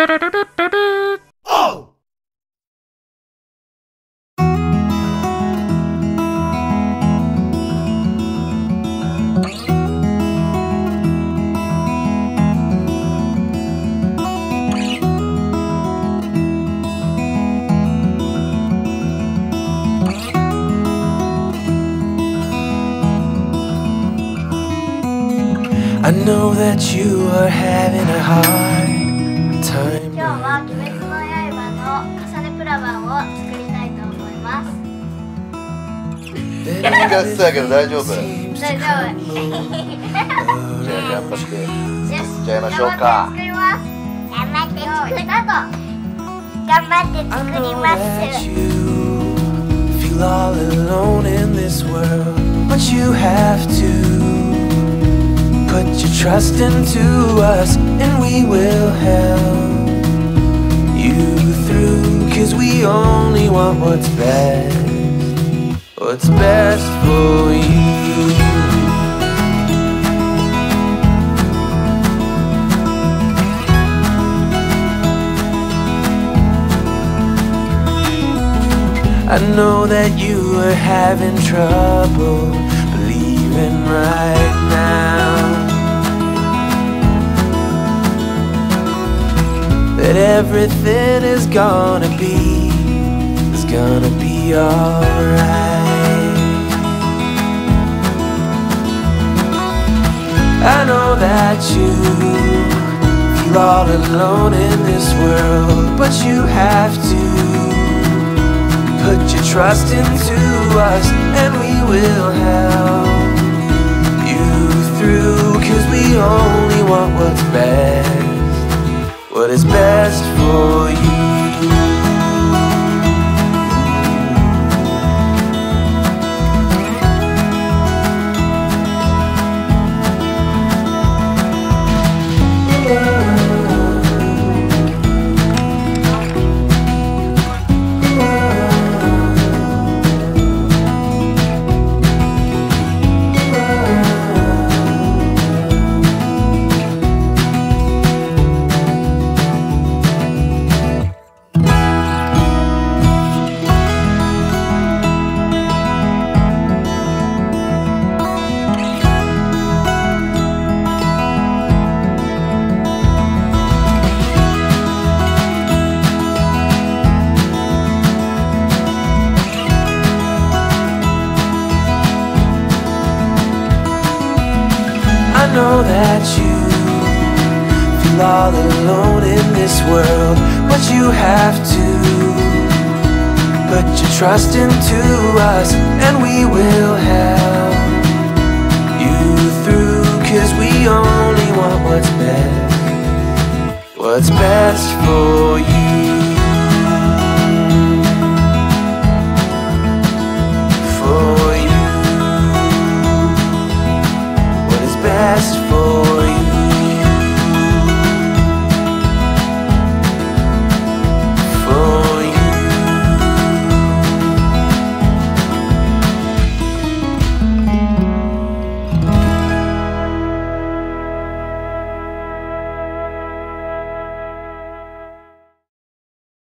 Oh! I know that you are having a hard time. 今日は鬼滅の刃の重ねプラバンを作りたいと思います。 難しそうやけど大丈夫。 大丈夫。 じゃあ頑張ってよ作っちゃいましょうか。 頑張って作ります。頑張って作り頑張って作ります。 Feel all alone in this world, but you have to put your trust into us, and we will help you through. 'Cause we only want what's best for you. I know that you are having trouble believing right now that everything is gonna be alright. I know that you feel all alone in this world, but you have to put your trust into us, and we will help you through. 'Cause we only want what is best for you. I know that you feel all alone in this world, but you have to put your trust into us, and we will help you through. 'Cause we only want what's best for you.